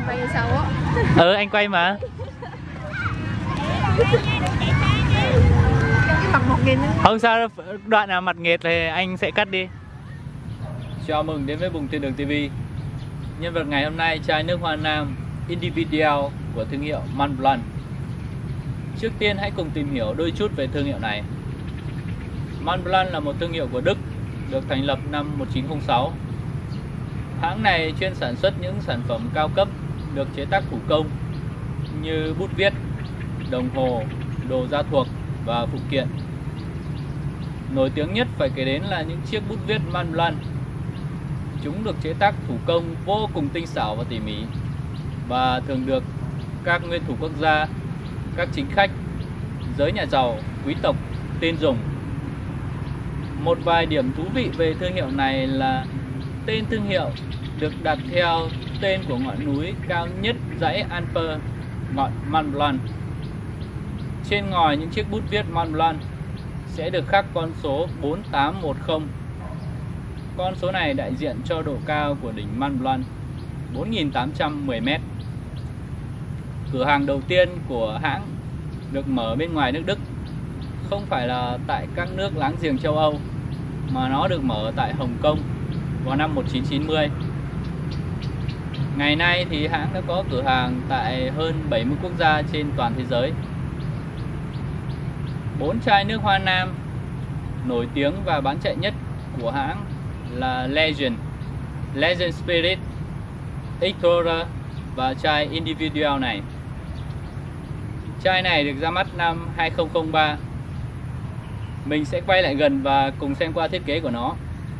Quay sao á? Anh quay mà. Mặt 1.000 nữa. Không sao, đoạn nào mặt nghệt thì anh sẽ cắt đi. Chào mừng đến với Bùng Thiên Đường TV. Nhân vật ngày hôm nay, chai nước hoa nam Individual của thương hiệu Montblanc. Trước tiên hãy cùng tìm hiểu đôi chút về thương hiệu này. Montblanc là một thương hiệu của Đức, được thành lập năm 1906. Hãng này chuyên sản xuất những sản phẩm cao cấp được chế tác thủ công như bút viết, đồng hồ, đồ gia thuộc và phụ kiện. Nổi tiếng nhất phải kể đến là những chiếc bút viết Montblanc. Chúng được chế tác thủ công vô cùng tinh xảo và tỉ mỉ và thường được các nguyên thủ quốc gia, các chính khách, giới nhà giàu, quý tộc tin dùng. Một vài điểm thú vị về thương hiệu này là tên thương hiệu được đặt theo tên của ngọn núi cao nhất dãy Alpes, ngọn Mont Blanc. Trên ngòi những chiếc bút viết Mont Blanc sẽ được khắc con số 4810. Con số này đại diện cho độ cao của đỉnh Mont Blanc, 4.810m. Cửa hàng đầu tiên của hãng được mở bên ngoài nước Đức, không phải là tại các nước láng giềng châu Âu, mà nó được mở tại Hồng Kông vào năm 1990. Ngày nay thì hãng đã có cửa hàng tại hơn 70 quốc gia trên toàn thế giới. 4 chai nước hoa nam nổi tiếng và bán chạy nhất của hãng là Legend, Legend Spirit, Explorer và chai Individual này. Chai này được ra mắt năm 2003. Mình sẽ quay lại gần và cùng xem qua thiết kế của nó.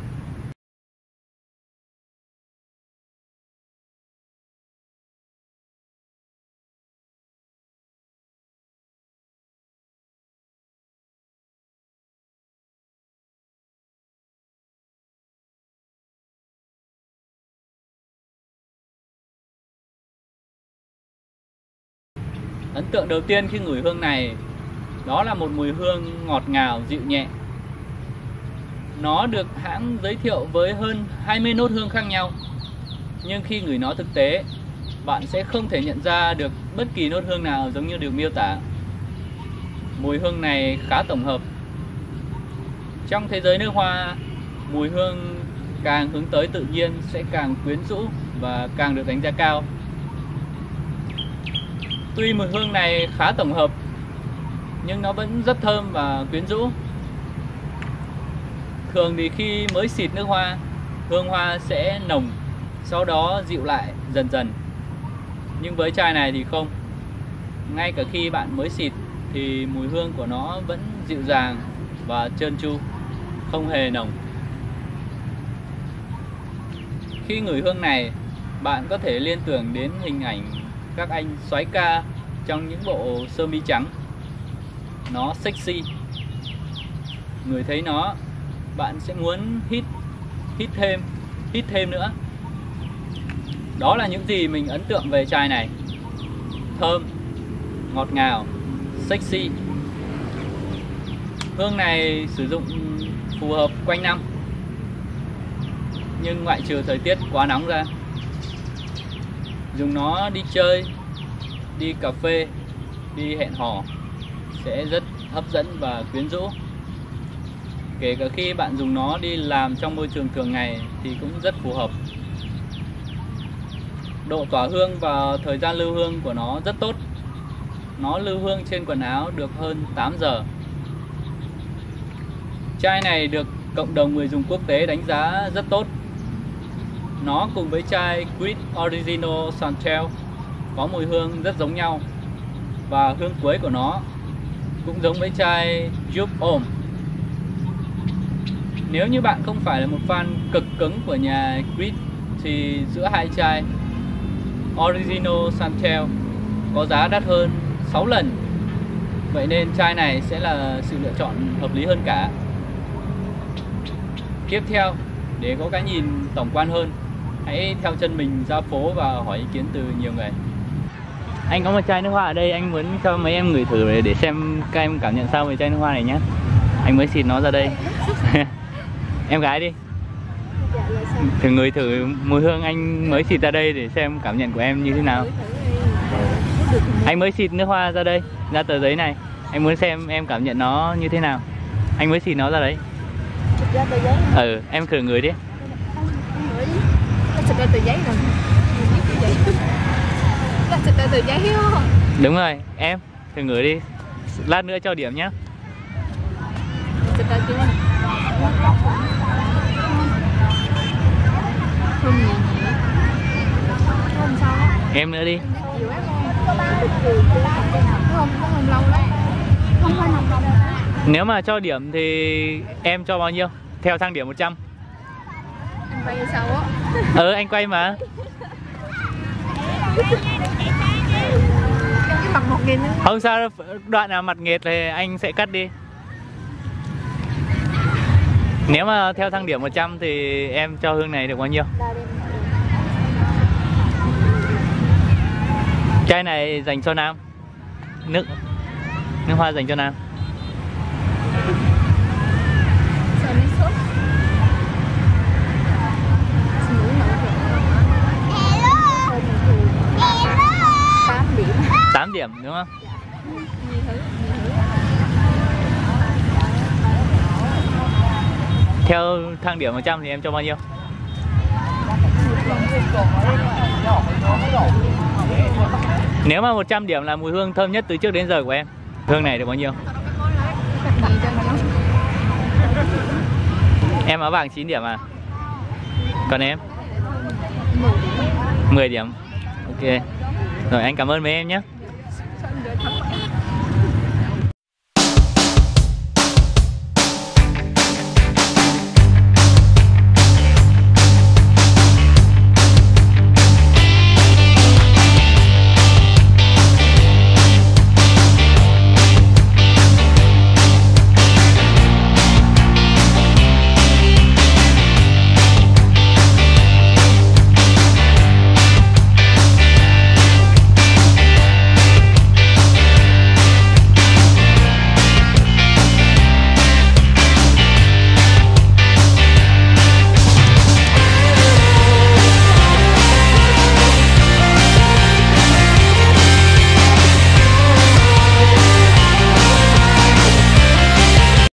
Ấn tượng đầu tiên khi ngửi hương này đó là một mùi hương ngọt ngào, dịu nhẹ. Nó được hãng giới thiệu với hơn 20 nốt hương khác nhau, nhưng khi ngửi nó thực tế, bạn sẽ không thể nhận ra được bất kỳ nốt hương nào giống như được miêu tả. Mùi hương này khá tổng hợp. Trong thế giới nước hoa, mùi hương càng hướng tới tự nhiên sẽ càng quyến rũ và càng được đánh giá cao. Tuy mùi hương này khá tổng hợp, nhưng nó vẫn rất thơm và quyến rũ. Thường thì khi mới xịt nước hoa, hương hoa sẽ nồng, sau đó dịu lại dần dần. Nhưng với chai này thì không. Ngay cả khi bạn mới xịt thì mùi hương của nó vẫn dịu dàng và trơn tru, không hề nồng. Khi ngửi hương này, bạn có thể liên tưởng đến hình ảnh các anh soái ca trong những bộ sơ mi trắng. Nó sexy. Ngửi thấy nó, bạn sẽ muốn hít thêm nữa. Đó là những gì mình ấn tượng về chai này. Thơm, ngọt ngào, sexy. Hương này sử dụng phù hợp quanh năm, nhưng ngoại trừ thời tiết quá nóng ra. Dùng nó đi chơi, đi cà phê, đi hẹn hò sẽ rất hấp dẫn và quyến rũ. Kể cả khi bạn dùng nó đi làm trong môi trường thường ngày thì cũng rất phù hợp. Độ tỏa hương và thời gian lưu hương của nó rất tốt. Nó lưu hương trên quần áo được hơn 8 giờ. Chai này được cộng đồng người dùng quốc tế đánh giá rất tốt. Nó cùng với chai Creed Original Chantel có mùi hương rất giống nhau, và hương cuối của nó cũng giống với chai Job Homme. Nếu như bạn không phải là một fan cực cứng của nhà Creed thì giữa hai chai Original Chantel có giá đắt hơn 6 lần. Vậy nên chai này sẽ là sự lựa chọn hợp lý hơn cả. Tiếp theo, để có cái nhìn tổng quan hơn, hãy theo chân mình ra phố và hỏi ý kiến từ nhiều người. Anh có một chai nước hoa ở đây, anh muốn cho mấy em ngửi thử để xem các em cảm nhận sao về chai nước hoa này nhé. Anh mới xịt nó ra đây. Em gái đi. Thử ngửi thử mùi hương anh mới xịt ra đây để xem cảm nhận của em như thế nào. Anh mới xịt nước hoa ra đây, ra tờ giấy này. Anh muốn xem em cảm nhận nó như thế nào. Anh mới xịt nó ra đấy. Em thử ngửi đi. Xịt ra tờ giấy rồi. Xịt ra tờ giấy không? Đúng rồi, em thử ngửi đi. Lát nữa cho điểm nhé. Xịt ra chưa? Không nhẹ nhẹ. Không sao đó. Em nữa đi. Không lâu lắm. Không phải lâu. Nếu mà cho điểm thì em cho bao nhiêu? Theo thang điểm 100. Anh quay sao á? Anh quay mà. Cái mặt 1.000 nữa. Không sao đâu, đoạn nào mặt nghệt thì anh sẽ cắt đi. Nếu mà theo thang điểm 100 thì em cho hương này được bao nhiêu? Chai này dành cho nam. Nước hoa dành cho nam. Sao nó sốt? 8 điểm. 8 điểm đúng không? Nhiều thứ. Theo thang điểm 100 thì em cho bao nhiêu? Nếu mà 100 điểm là mùi hương thơm nhất từ trước đến giờ của em, hương này được bao nhiêu? Em áo vàng 9 điểm à? Còn em? 10 điểm. Ok. Rồi anh cảm ơn mấy em nhé.